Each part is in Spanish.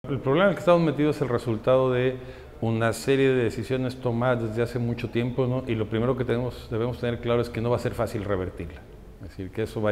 El problema en el que estamos metidos es el resultado de una serie de decisiones tomadas desde hace mucho tiempo, ¿no? Y lo primero que debemos tener claro es que no va a ser fácil revertirla. Es decir, que eso va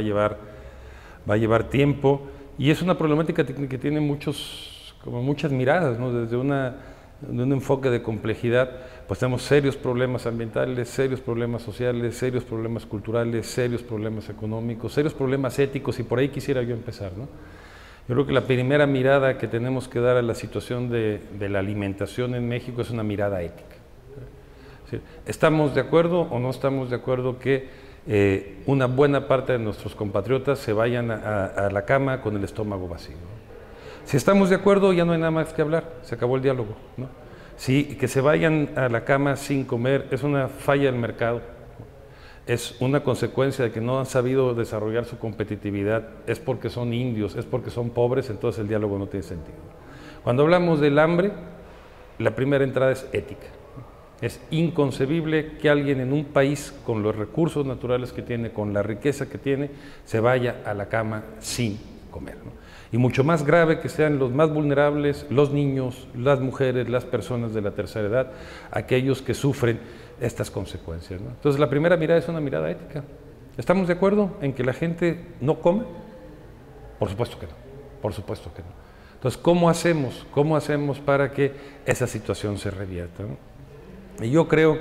a llevar tiempo, y es una problemática que tiene muchas miradas, ¿no? Desde un enfoque de complejidad, pues tenemos serios problemas ambientales, serios problemas sociales, serios problemas culturales, serios problemas económicos, serios problemas éticos, y por ahí quisiera yo empezar, ¿no? Yo creo que la primera mirada que tenemos que dar a la situación de la alimentación en México es una mirada ética. Es decir, ¿estamos de acuerdo o no estamos de acuerdo que una buena parte de nuestros compatriotas se vayan a la cama con el estómago vacío? Si estamos de acuerdo, ya no hay nada más que hablar, se acabó el diálogo, ¿no? Si que se vayan a la cama sin comer es una falla del mercado, es una consecuencia de que no han sabido desarrollar su competitividad, es porque son indios, es porque son pobres, entonces el diálogo no tiene sentido. Cuando hablamos del hambre, la primera entrada es ética. Es inconcebible que alguien en un país con los recursos naturales que tiene, con la riqueza que tiene, se vaya a la cama sin comer, ¿no? Y mucho más grave que sean los más vulnerables, los niños, las mujeres, las personas de la tercera edad, aquellos que sufren estas consecuencias, ¿no? Entonces la primera mirada es una mirada ética. ¿Estamos de acuerdo en que la gente no come? Por supuesto que no, por supuesto que no. Entonces, ¿cómo hacemos para que esa situación se revierta, ¿no? Y yo creo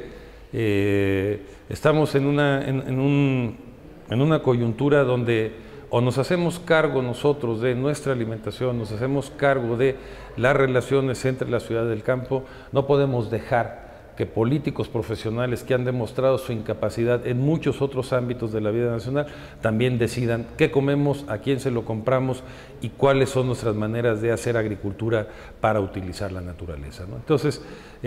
que estamos en una coyuntura donde o nos hacemos cargo nosotros de nuestra alimentación, nos hacemos cargo de las relaciones entre la ciudad y el campo. No podemos dejar que políticos profesionales que han demostrado su incapacidad en muchos otros ámbitos de la vida nacional también decidan qué comemos, a quién se lo compramos y cuáles son nuestras maneras de hacer agricultura para utilizar la naturaleza, ¿no? Entonces,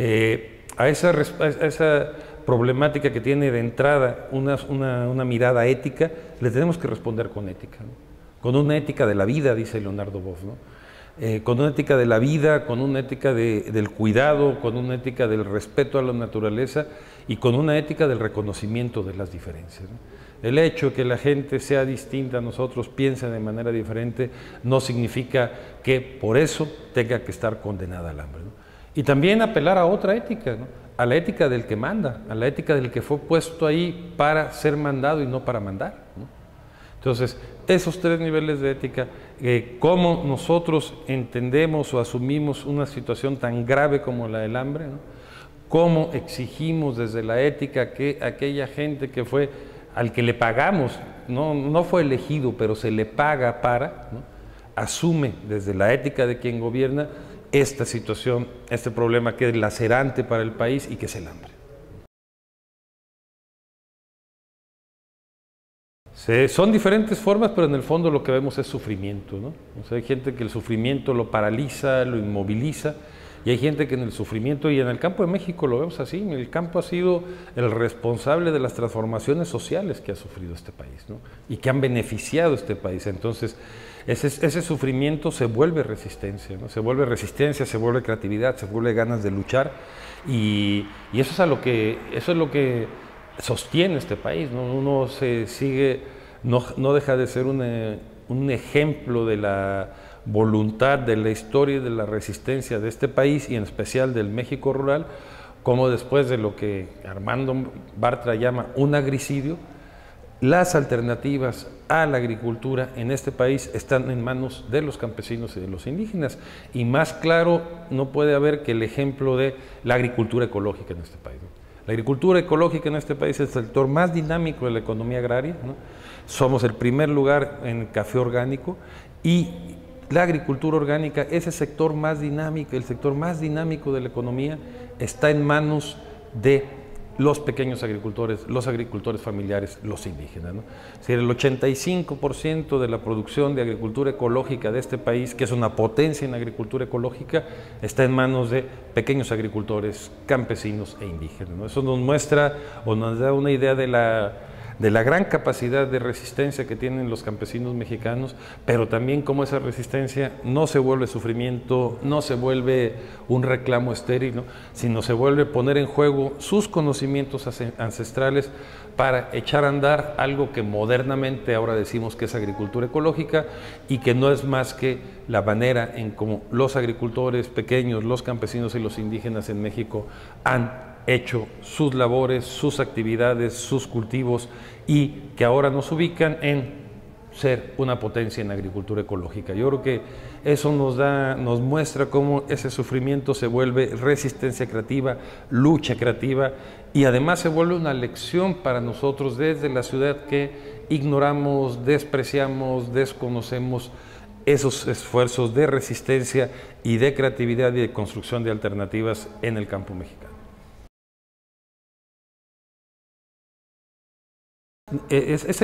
a esa problemática que tiene de entrada una mirada ética, le tenemos que responder con ética, ¿no? Con una ética de la vida, dice Leonardo Boff, ¿no? Con una ética de la vida, con una ética del cuidado, con una ética del respeto a la naturaleza y con una ética del reconocimiento de las diferencias, ¿no? El hecho de que la gente sea distinta a nosotros, piense de manera diferente, no significa que por eso tenga que estar condenada al hambre, ¿no? Y también apelar a otra ética, ¿no? A la ética del que manda, a la ética del que fue puesto ahí para ser mandado y no para mandar, ¿no? Entonces, esos tres niveles de ética, cómo nosotros entendemos o asumimos una situación tan grave como la del hambre, ¿no? Cómo exigimos desde la ética que aquella gente que fue, al que le pagamos, no fue elegido, pero se le paga para, ¿no? Asume desde la ética de quien gobierna esta situación, este problema que es lacerante para el país y que es el hambre. Son diferentes formas, pero en el fondo lo que vemos es sufrimiento, ¿no? O sea, hay gente que el sufrimiento lo paraliza, lo inmoviliza, y hay gente que en el sufrimiento, y en el campo de México lo vemos así, el campo ha sido el responsable de las transformaciones sociales que ha sufrido este país, ¿no? Y que han beneficiado este país. Entonces, ese sufrimiento se vuelve resistencia, ¿no? Se vuelve resistencia, se vuelve creatividad, se vuelve ganas de luchar, y eso es lo que sostiene este país, ¿no? Uno no deja de ser un ejemplo de la voluntad, de la historia y de la resistencia de este país, y en especial del México rural, como después de lo que Armando Bartra llama un agricidio, las alternativas a la agricultura en este país están en manos de los campesinos y de los indígenas, y más claro no puede haber que el ejemplo de la agricultura ecológica en este país, ¿no? La agricultura ecológica en este país es el sector más dinámico de la economía agraria, ¿no? Somos el primer lugar en café orgánico, y la agricultura orgánica, ese sector más dinámico, el sector más dinámico de la economía, está en manos de los pequeños agricultores, los agricultores familiares, los indígenas, ¿no? Es decir, el 85% de la producción de agricultura ecológica de este país, que es una potencia en agricultura ecológica, está en manos de pequeños agricultores, campesinos e indígenas, ¿no? Eso nos muestra o nos da una idea de de la gran capacidad de resistencia que tienen los campesinos mexicanos, pero también cómo esa resistencia no se vuelve sufrimiento, no se vuelve un reclamo estéril, ¿no? Sino se vuelve poner en juego sus conocimientos ancestrales para echar a andar algo que modernamente ahora decimos que es agricultura ecológica y que no es más que la manera en cómo los agricultores pequeños, los campesinos y los indígenas en México han hecho sus labores, sus actividades, sus cultivos y que ahora nos ubican en ser una potencia en agricultura ecológica. Yo creo que eso nos muestra cómo ese sufrimiento se vuelve resistencia creativa, lucha creativa y además se vuelve una lección para nosotros desde la ciudad que ignoramos, despreciamos, desconocemos esos esfuerzos de resistencia y de creatividad y de construcción de alternativas en el campo mexicano. Esa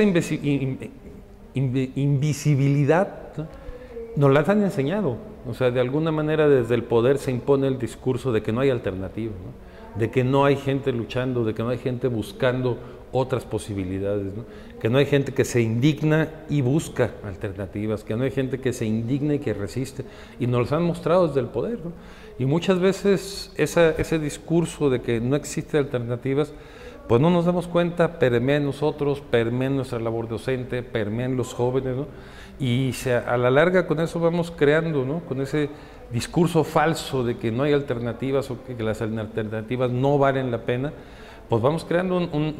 invisibilidad, ¿no?, nos la han enseñado. O sea, de alguna manera desde el poder se impone el discurso de que no hay alternativa, ¿no?, de que no hay gente luchando, de que no hay gente buscando otras posibilidades, ¿no?, que no hay gente que se indigna y busca alternativas, que no hay gente que se indigna y que resiste, y nos lo han mostrado desde el poder, ¿no? Y muchas veces ese discurso de que no existen alternativas, pues no nos damos cuenta, permea en nosotros, permea en nuestra labor docente, permea en los jóvenes, ¿no? Y a la larga con eso vamos creando, ¿no?, con ese discurso falso de que no hay alternativas o que las alternativas no valen la pena, pues vamos creando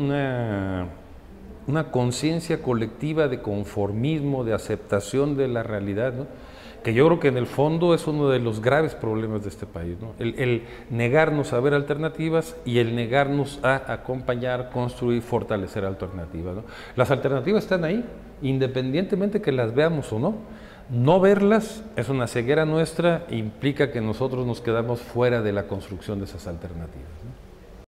una conciencia colectiva de conformismo, de aceptación de la realidad, ¿no?, que yo creo que en el fondo es uno de los graves problemas de este país, ¿no? El negarnos a ver alternativas y el negarnos a acompañar, construir, fortalecer alternativas, ¿no? Las alternativas están ahí, independientemente que las veamos o no. No verlas es una ceguera nuestra e implica que nosotros nos quedamos fuera de la construcción de esas alternativas, ¿no?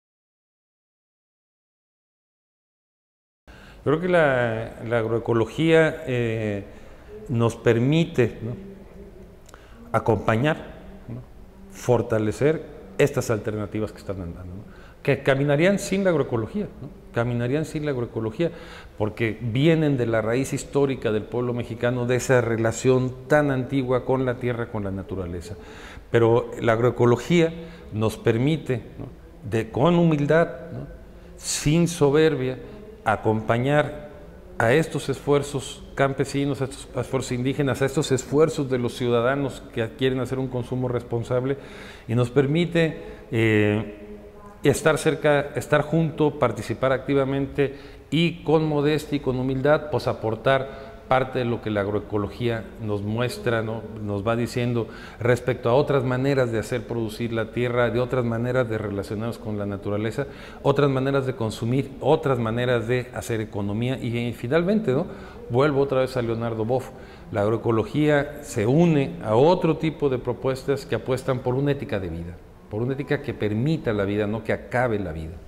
Yo creo que la agroecología nos permite, ¿no?, acompañar, ¿no?, fortalecer estas alternativas que están andando, ¿no?, que caminarían sin la agroecología, ¿no?, caminarían sin la agroecología, porque vienen de la raíz histórica del pueblo mexicano, de esa relación tan antigua con la tierra, con la naturaleza. Pero la agroecología nos permite, ¿no?, con humildad, ¿no?, sin soberbia, acompañar a estos esfuerzos campesinos, a estos esfuerzos indígenas, a estos esfuerzos de los ciudadanos que quieren hacer un consumo responsable, y nos permite estar cerca, estar junto, participar activamente y con modestia y con humildad, pues aportar parte de lo que la agroecología nos muestra, ¿no?, nos va diciendo respecto a otras maneras de hacer producir la tierra, de otras maneras de relacionarnos con la naturaleza, otras maneras de consumir, otras maneras de hacer economía y finalmente, ¿no?, vuelvo otra vez a Leonardo Boff, la agroecología se une a otro tipo de propuestas que apuestan por una ética de vida, por una ética que permita la vida, no que acabe la vida.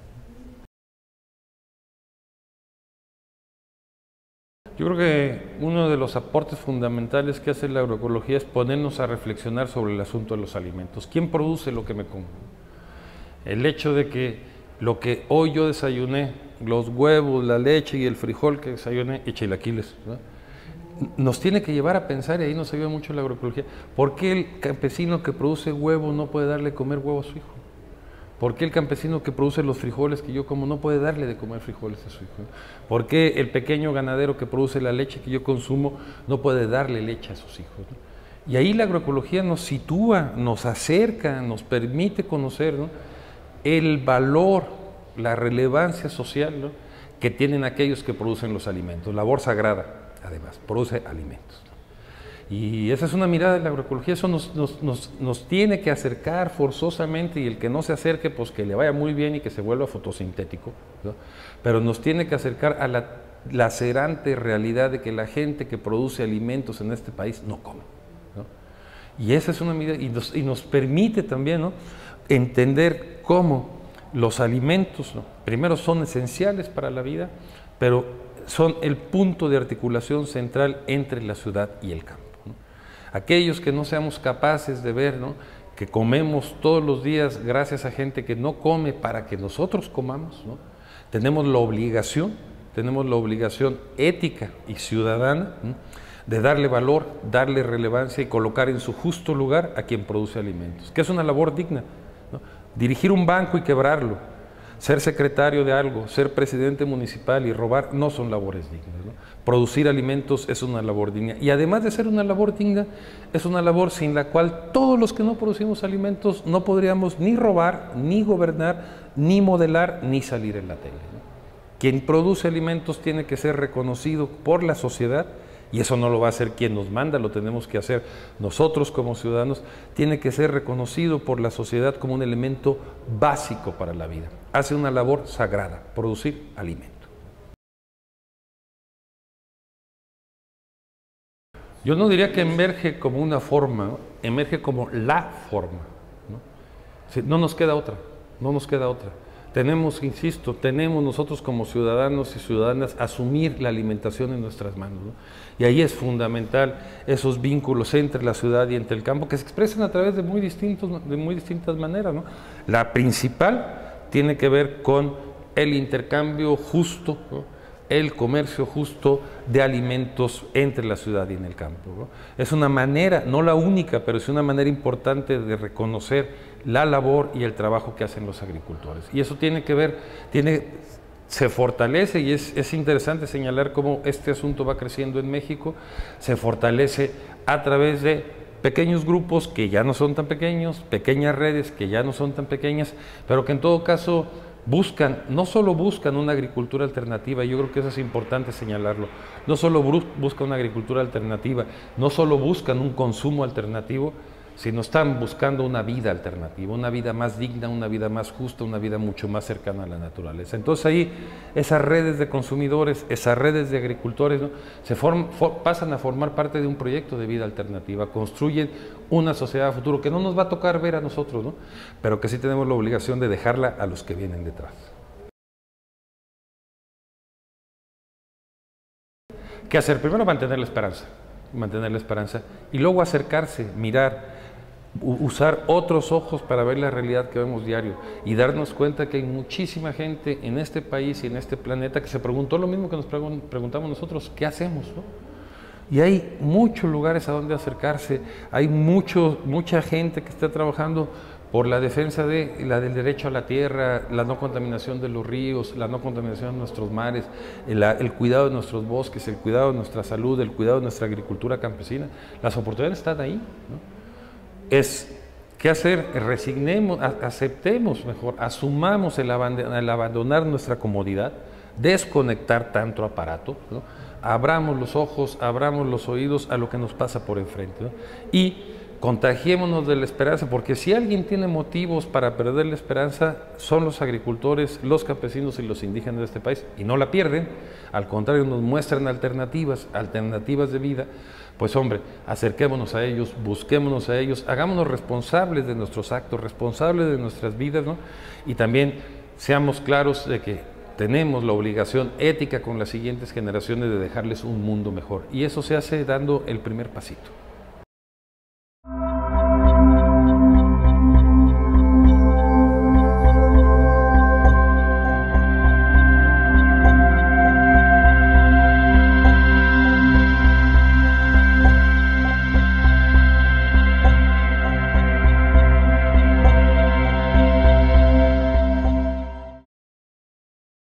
Yo creo que uno de los aportes fundamentales que hace la agroecología es ponernos a reflexionar sobre el asunto de los alimentos. ¿Quién produce lo que me como? El hecho de que lo que hoy yo desayuné, los huevos, la leche y el frijol que desayuné y chilaquiles, ¿no?, nos tiene que llevar a pensar, y ahí nos ayuda mucho la agroecología, ¿por qué el campesino que produce huevo no puede darle de comer huevo a su hijo? ¿Por qué el campesino que produce los frijoles que yo como no puede darle de comer frijoles a su hijo? ¿Por qué el pequeño ganadero que produce la leche que yo consumo no puede darle leche a sus hijos, ¿no? Y ahí la agroecología nos sitúa, nos acerca, nos permite conocer, ¿no?, el valor, la relevancia social, ¿no?, que tienen aquellos que producen los alimentos. Labor sagrada, además, produce alimentos. Y esa es una mirada de la agroecología, eso nos tiene que acercar forzosamente, y el que no se acerque, pues que le vaya muy bien y que se vuelva fotosintético, ¿no?, pero nos tiene que acercar a la lacerante realidad de que la gente que produce alimentos en este país no come, ¿no? Y esa es una mirada, y nos permite también, ¿no?, entender cómo los alimentos, ¿no?, primero son esenciales para la vida, pero son el punto de articulación central entre la ciudad y el campo. Aquellos que no seamos capaces de ver, ¿no?, que comemos todos los días gracias a gente que no come para que nosotros comamos, ¿no?, tenemos la obligación tenemos la obligación ética y ciudadana de darle valor, darle relevancia y colocar en su justo lugar a quien produce alimentos, que es una labor digna, ¿no? Dirigir un banco y quebrarlo, ser secretario de algo, ser presidente municipal y robar no son labores dignas, ¿no? Producir alimentos es una labor digna y además de ser una labor digna, es una labor sin la cual todos los que no producimos alimentos no podríamos ni robar, ni gobernar, ni modelar, ni salir en la tele, ¿no? Quien produce alimentos tiene que ser reconocido por la sociedad y eso no lo va a hacer quien nos manda, lo tenemos que hacer nosotros como ciudadanos, tiene que ser reconocido por la sociedad como un elemento básico para la vida. Hace una labor sagrada, producir alimento. Yo no diría que emerge como una forma, ¿no? Emerge como la forma, ¿no? Sí, no nos queda otra, no nos queda otra. Tenemos, insisto, tenemos nosotros como ciudadanos y ciudadanas asumir la alimentación en nuestras manos, ¿no? Y ahí es fundamental esos vínculos entre la ciudad y entre el campo que se expresan a través de muy distintas maneras, ¿no? La principal tiene que ver con el intercambio justo, ¿no? El comercio justo de alimentos entre la ciudad y en el campo, ¿no? Es una manera, no la única, pero es una manera importante de reconocer la labor y el trabajo que hacen los agricultores. Y eso tiene que ver, se fortalece y es interesante señalar cómo este asunto va creciendo en México, se fortalece a través de pequeños grupos que ya no son tan pequeños, pequeñas redes que ya no son tan pequeñas, pero que en todo caso no solo buscan una agricultura alternativa, yo creo que eso es importante señalarlo, no solo buscan una agricultura alternativa, no solo buscan un consumo alternativo, sino están buscando una vida alternativa, una vida más digna, una vida más justa, una vida mucho más cercana a la naturaleza. Entonces ahí esas redes de consumidores, esas redes de agricultores, ¿no? Pasan a formar parte de un proyecto de vida alternativa, construyen una sociedad a futuro que no nos va a tocar ver a nosotros, ¿no? Pero que sí tenemos la obligación de dejarla a los que vienen detrás. ¿Qué hacer? Primero mantener la esperanza y luego acercarse, mirar, usar otros ojos para ver la realidad que vemos diario y darnos cuenta que hay muchísima gente en este país y en este planeta que se preguntó lo mismo que nos preguntamos nosotros, ¿qué hacemos, no? Y hay muchos lugares a donde acercarse, hay mucha gente que está trabajando por la defensa del derecho a la tierra, la no contaminación de los ríos, la no contaminación de nuestros mares, el cuidado de nuestros bosques, el cuidado de nuestra salud, el cuidado de nuestra agricultura campesina. Las oportunidades están ahí, ¿no? ¿Qué hacer? Resignemos, aceptemos mejor, asumamos el abandonar nuestra comodidad, desconectar tanto aparato, ¿no? Abramos los ojos, abramos los oídos a lo que nos pasa por enfrente, ¿no? Y contagiémonos de la esperanza, porque si alguien tiene motivos para perder la esperanza, son los agricultores, los campesinos y los indígenas de este país, y no la pierden, al contrario, nos muestran alternativas de vida. Pues hombre, acerquémonos a ellos, busquémonos a ellos, hagámonos responsables de nuestros actos, responsables de nuestras vidas, ¿no? Y también seamos claros de que tenemos la obligación ética con las siguientes generaciones de dejarles un mundo mejor. Y eso se hace dando el primer pasito.